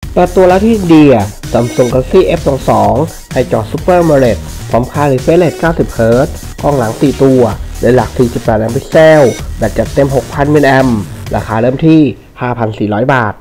เปิดตัวแล้วที่อินเดีย Samsung Galaxy F22 ให้จอ Super AMOLED พร้อมค่า refresh rate 90 Hz กล้องหลัง 4 ตัวและหลัก 48 ล้านพิกเซลแบตจัดเต็ม 6,000 มิลลิแอมป์ราคาเริ่มที่ 5,400 บาท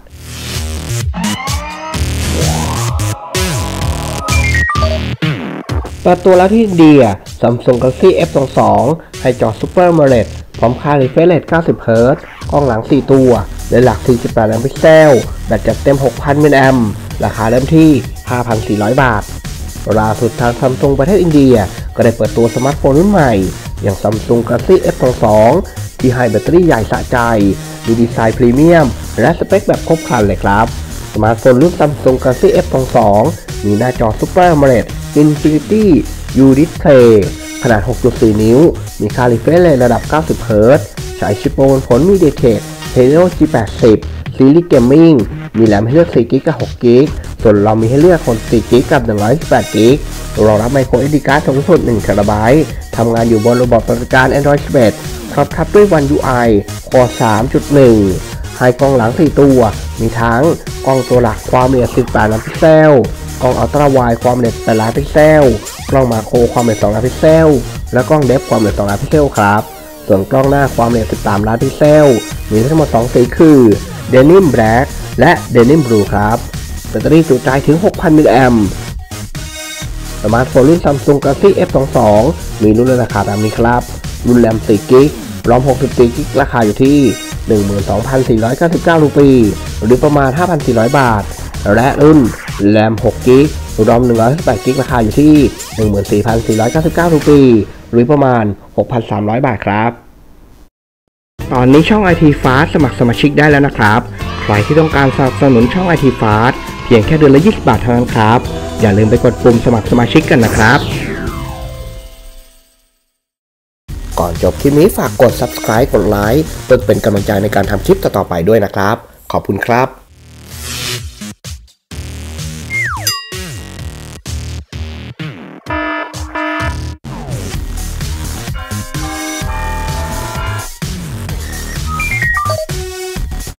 เปิดตัวแล้วที่อินเดีย Samsung Galaxy F22 ให้จอ Super AMOLED พร้อมค่า refresh rate 90 Hz กล้องหลัง 4 ตัวและหลัก 48 ล้านพิกเซลแบตจัดเต็ม 6,000 มิลลิแอมป์ราคาเริ่มที่ 5,400 บาทล่าสุดทาง Samsung ประเทศอินเดียก็ได้เปิดตัวสมาร์ทโฟนรุ่นใหม่อย่าง Samsung Galaxy F22 ที่ให้แบตเตอรี่ใหญ่สะใจมีดีไซน์พรีเมียมและสเปคแบบครบครันเลยครับสมาร์ทโฟนรุ่น Samsung Galaxy F22 มีหน้าจอ Super AMOLED Infinity U Display ขนาด 6.4 นิ้วมีค่า refresh rate ระดับ 90 Hz ใช้ชิปโปรบนผล MediaTek Helio G80 ซีรีส์เกมมิ่งมีแรมให้เลือก 4GB กับ 6GB ส่วนเรามีให้เลือกคน 4GB กับ 128GB รองรับ micro SD card สูงสุด 1TB ทำงานอยู่บนระบบปฏิบัติการ Android 11 พร้อมทับด้วย One UI Core 3.1 ให้กล้องหลัง 4 ตัวมีทั้งกล้องตัวหลักความละเอียด 18 ล้านพิกเซลกล้องอัลตร้าไวด์ความละเอียด 8 ล้านพิกเซลกล้องมาโครความละเอียด 2 ล้านพิกเซลและกล้องเดฟความละเอียด 2 ล้านพิกเซลครับส่วนกล้องหน้าความละเอียด 13 ล้านพิกเซลมีทั้งหมด 2 สีคือ Denim Black และ Denim Blue ครับแบตเตอรี่จุใจถึง 6,000 มิลลิแอมป์สมาร์ทโฟนรุ่น Samsung Galaxy F22 มีรุ่นราคาตามนี้ครับรุ่นแรม 4GB รอม 64GB ราคาอยู่ที่ 12,499 รูปีหรือประมาณ 5,400 บาทและรุ่นแรม 6GB รอม 128GB ราคาอยู่ที่ 14,499 รูปีหรือประมาณ 6,300 บาทครับตอนนี้ช่อง IT Fast สมัครสมาชิกได้แล้วนะครับใครที่ต้องการสนับสนุนช่อง IT Fast เพียงแค่เดือนละ 20 บาทเท่านั้นครับอย่าลืมไปกดปุ่มสมัครสมาชิกกันนะครับก่อนจบคลิปนี้ฝากกด Subscribe กดไลค์เพื่อเป็นกำลังใจในการทำคลิปต่อๆไปด้วยนะครับขอบคุณครับ